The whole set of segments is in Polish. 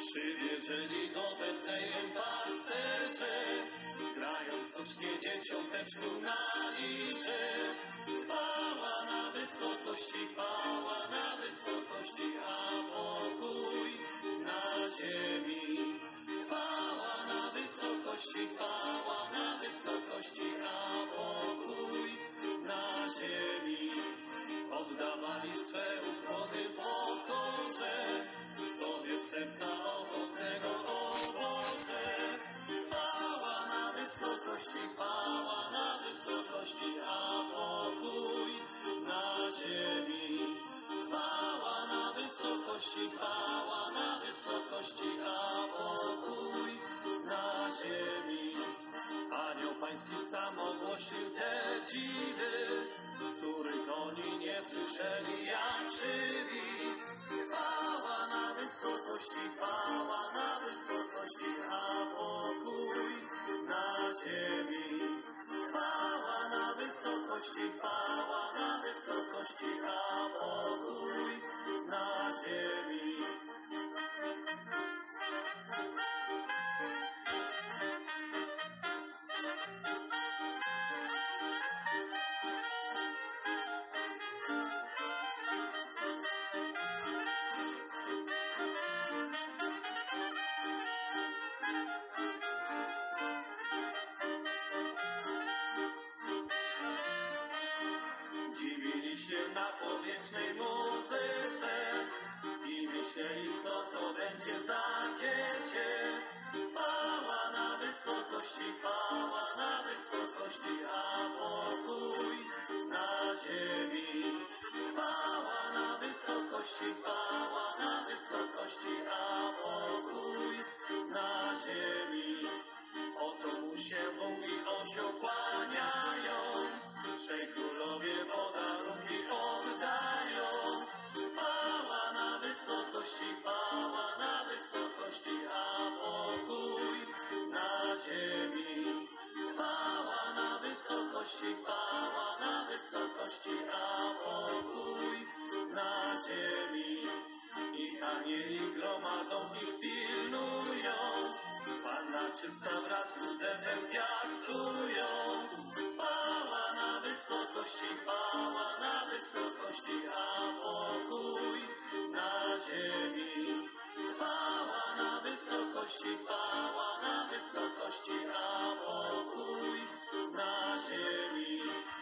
Przywieżeli do Betlejem pasterze, grając skocznie dzieciąteczku na liże. Chwała na wysokości, a pokój na ziemi. Chwała na wysokości, a pokój na ziemi. Oddawali swe ukłony w pokorze, Tobie serca ochotnego, o Boże. Chwała na wysokości, a pokój na ziemi. Chwała na wysokości, a pokój na ziemi. Anioł Pański sam ogłosił te dziwy, których oni nie słyszeli jak żywi. Chwała na wysokości, a pokój na ziemi. Chwała na wysokości, a pokój na ziemi. Dziwili się na powietrznej muzyce i myśleli, co to będzie za dziecię. Chwała na wysokości, a pokój na ziemi. Chwała na wysokości, a pokój na ziemi. Oto mu się Bóg i osioł kłaniają, trzej królowie podarunki oddają. Chwała na wysokości, a pokój na ziemi. Chwała na wysokości, a pokój na ziemi. I anieli gromadą ich pilnują, Panna czysta wraz z Józefem piastują. Chwała na wysokości, a pokój na ziemi. Chwała na wysokości, a pokój na ziemi.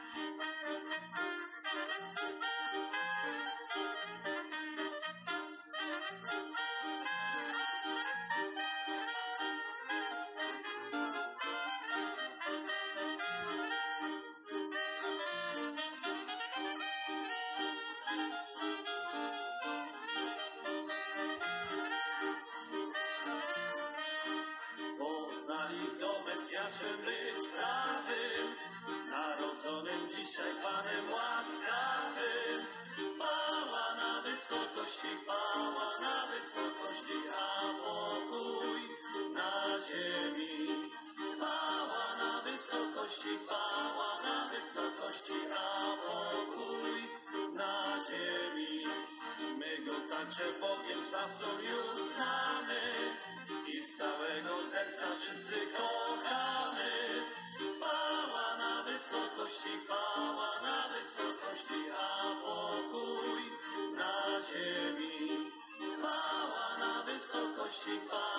Poznali go Mesjaszem być prawym, narodzonym dzisiaj Panem łaskawym. Chwała na wysokości, a pokój na ziemi. Chwała na wysokości, a pokój na ziemi. My go także Bogiem Zbawcą już znamy i z całego serca wszyscy kochamy. Chwała na wysokości, a pokój na ziemi. Chwała na wysokości,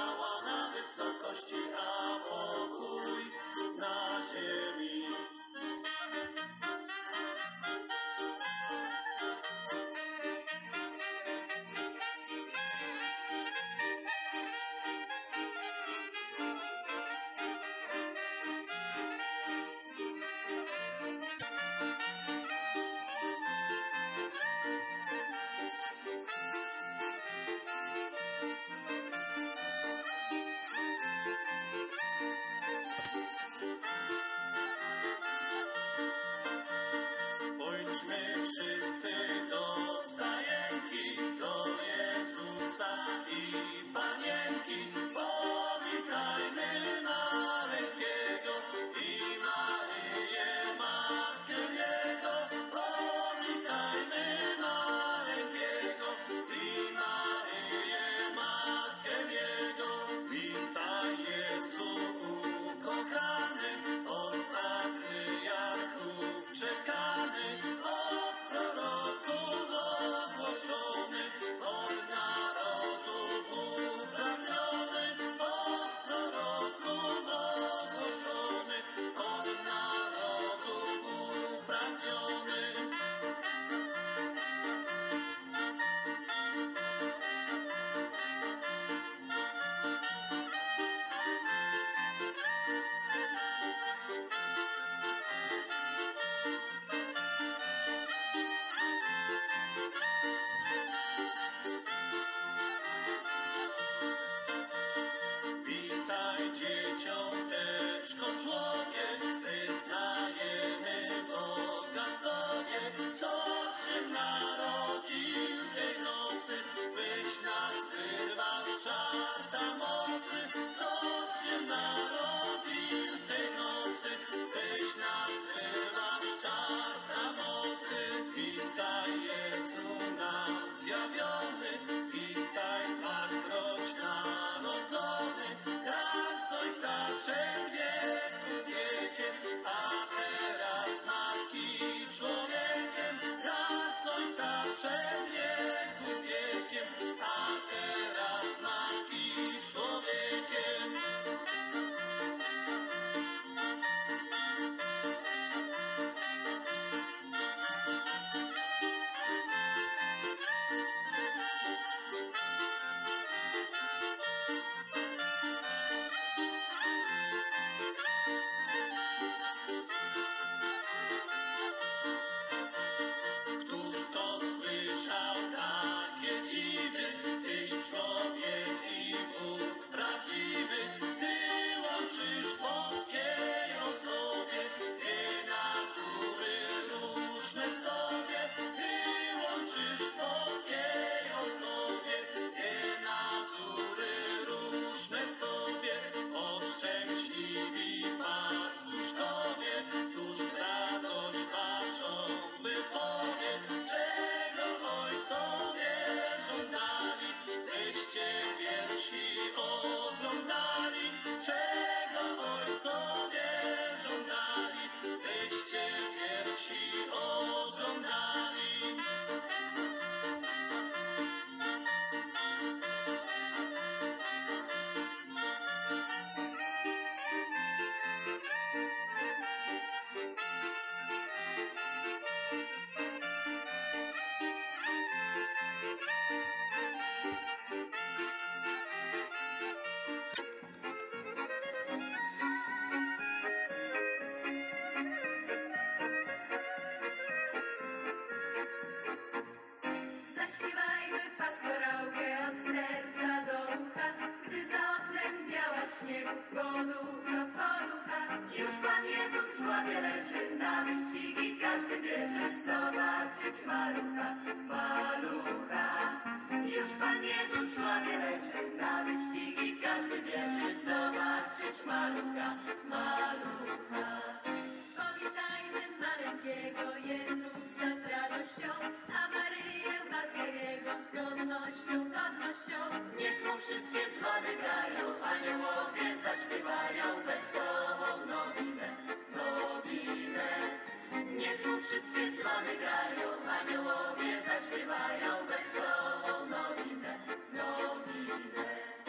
a pokój na ziemi. Wszyscy do stajenki, do Jezusa i Panienki. Powitajmy maleńkiego i Maryję, Matkę Jego. Powitajmy maleńkiego i Maryję, Matkę Jego. co się narodził tej nocy, byś nazywał czarta mocy. Witaj Jezu nam zjawiony, witaj Twardrość narodzony, raz Ojca przed wieków wiekiem, a teraz Matki człowiekiem, raz Ojca przed wieków wiekiem, a teraz Matki człowiekiem. Któż to słyszał takie dziwy? Tyś człowiek i Bóg prawdziwy. Ty łączysz w boskiej osobie dwie natury różne sobie. Ty łączysz w boskiej osobie dwie natury różne sobie. O szczęśliwi pastuszkowie, któż radość waszą wypowie, czego ojcowie żądali, byście pierwsi oglądali, czego ojcowie żądali, byście pierwsi oglądali. Zaśpiewajmy pastorałkę od serca do ucha, gdy za oknem biała śniegu, poducha, poducha. Już Pan Jezus w żłobie leży, na wyścigi każdy bierze, zobaczyć malucha, malucha. Już Pan Jezus w żłobie leży, na wyścigi każdy bierze, zobaczyć malucha, malucha. Powitajmy maleńkiego Jezusa z radością, a Maryję, Matkę Jego, z godnością, godnością. Niech mu wszystkie dzwony grają, aniołowie zaśpiewają wesołą nowinę, nowinę. Niech mu wszystkie dzwony grają, aniołowie zaśpiewają wesołą nowinę, nowinę.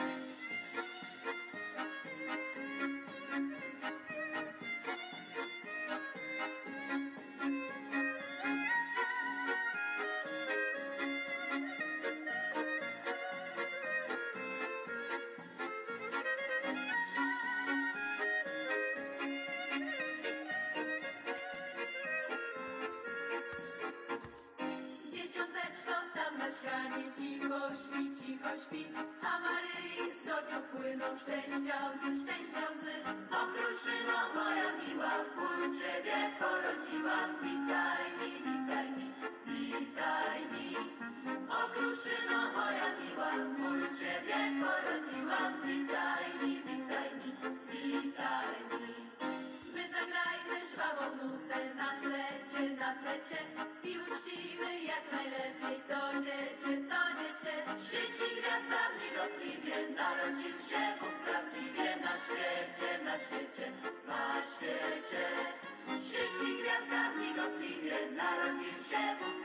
Dzieciąteczko tam na sianie cicho śpi, a Maryi z oczu płyną szczęścia łzy. Okruszyno moja miła, u Ciebie porodziłam, witaj mi, witaj mi, witaj mi. Okruszyno moja miła, u Ciebie porodziłam, witaj mi, witaj mi, witaj mi. My zagrajmy żwawą nutę na flecie i uczcimy jak najlepiej to dziecię, to dziecię. Świeci gwiazda migotliwie, narodził się Bóg prawdziwie na świecie, na świecie, na świecie. Świeci gwiazda migotliwie, narodził się Bóg